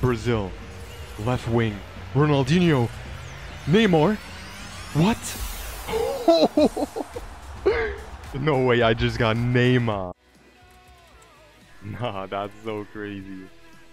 Brazil. Left wing. Ronaldinho. Neymar. What? No way, I just got Neymar. Nah, that's so crazy.